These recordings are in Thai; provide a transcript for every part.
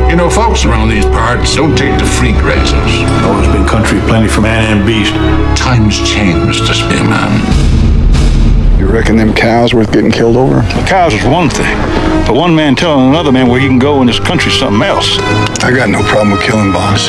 You know, folks around these parts don't take to freak races. Always been country plenty for man and beast. Times change, Mr. Spearman. You reckon them cows worth getting killed over? The cows is one thing, but one man telling another man where he can go in this country is something else. I got no problem with killing, boss.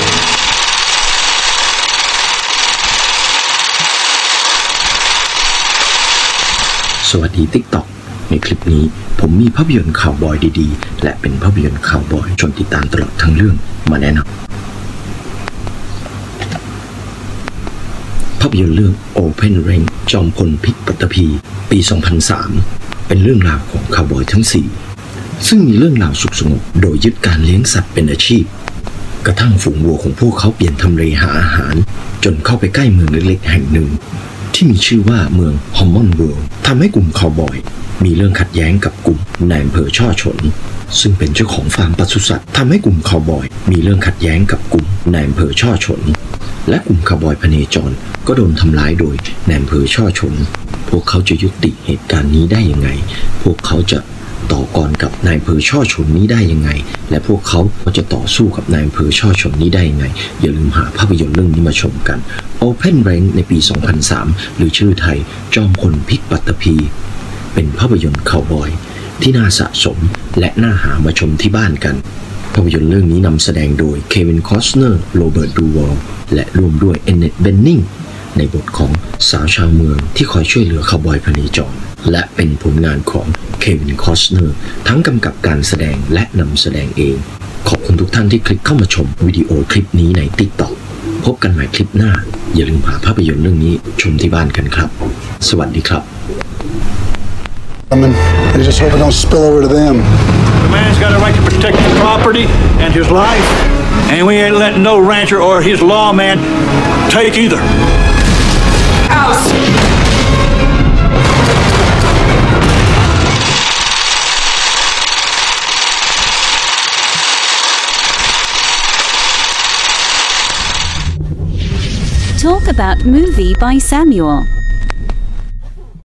สวัสดี TikTok ในคลิปนี้ผมมีภาพยนตร์ข่าวบอยดีๆและเป็นภาพยนตร์ข่าวบอยชวนติดตามตลอดทั้งเรื่องมาแนะนำภาพยนตร์เรื่อง Open Range จอมพลพลิกปัตตภีปี 2003 เป็นเรื่องราวของข่าวบอยทั้ง 4ซึ่งมีเรื่องราวสุขสงบโดยยึดการเลี้ยงสัตว์เป็นอาชีพกระทั่งฝูงวัวของพวกเขาเปลี่ยนทำเลหาอาหารจนเข้าไปใกล้เมืองเล็กๆแห่งหนึ่งที่มีชื่อว่าเมืองฮอมมอนเวิลด์ทำให้กลุ่มคาวบอยมีเรื่องขัดแย้งกับกลุ่มนายอำเภอช่อฉนซึ่งเป็นเจ้าของฟาร์มปศุสัตว์ทำให้กลุ่มคาวบอยมีเรื่องขัดแย้งกับกลุ่มนายอำเภอช่อฉนและกลุ่มคาวบอยพเนจรก็โดนทำร้ายโดยนายอำเภอช่อฉนพวกเขาจะยุติเหตุการณ์นี้ได้ยังไงพวกเขาจะต่อกรกับนายอำเภอช่อฉนนี้ได้ยังไงและพวกเขาจะต่อสู้กับนายอำเภอช่อฉนนี้ได้ยังไงอย่าลืมหาภาพยนตร์เรื่องนี้มาชมกัน Open Range ในปี 2003 หรือชื่อไทยจอมพลพลิกปัตตภีเป็นภาพยนตร์คาวบอยที่น่าสะสมและน่าหามาชมที่บ้านกันภาพยนตร์เรื่องนี้นำแสดงโดยเควินคอสเนอร์โรเบิร์ตดูวอลและร่วมด้วยเอนเนตเบนนิงในบทของสาวชาวเมืองที่คอยช่วยเหลือคาวบอยพเนจรและเป็นผลงานของเควินคอสเนอร์ทั้งกำกับการแสดงและนำแสดงเองขอบคุณทุกท่านที่คลิกเข้ามาชมวิดีโอคลิปนี้ใน TikTok พบกันใหม่คลิปหน้าอย่าลืมหาภาพยนตร์เรื่องนี้ชมที่บ้านกันครับสวัสดีครับ I just hope it don't spill over to them. The man's got a right to protect his property and his life, and we ain't letting no rancher or his lawman take either. House! Talk About Movie by Samuel.